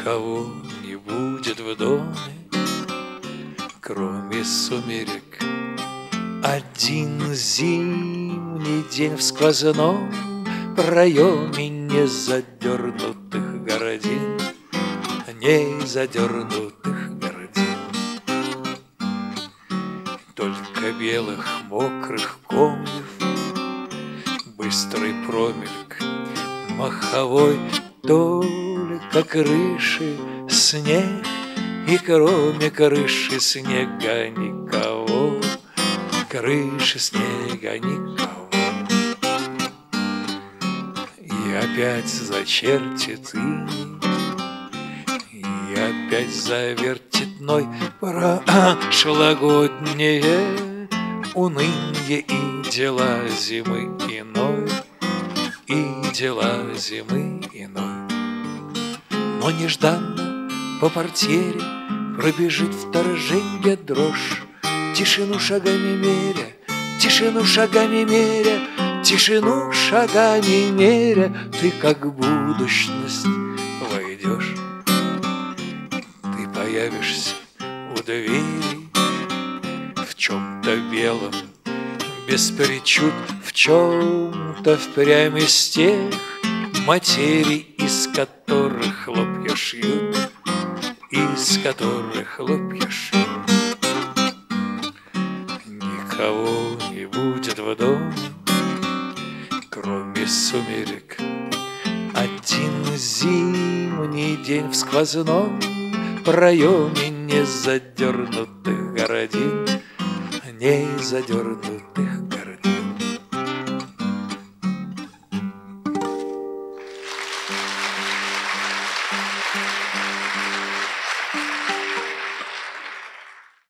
Никого не будет в доме, кроме сумерек. Один зимний день в сквозном проеме незадернутых гордин, незадернутых гордин. Только белых мокрых комьев быстрый промельк маховой, только крыши снег, и кроме крыши снега никого, крыши снега никого. И опять зачертит иней, и опять завертит ной прошлогоднее унынье и дела зимы иной, и дела зимы иной. Но нежданно по портьере пробежит вторженье дрожь, тишину шагами меря, тишину шагами меря, тишину шагами меря. Ты как будущность войдешь, ты появишься у двери в чем-то белом, без причуд, в чем-то впрямь из тех материй, из которых хлопья шьют, из которых хлопья шьют. Никого не будет в доме, кроме сумерек. Один зимний день в сквозном проеме незадернутых городин, незадернутых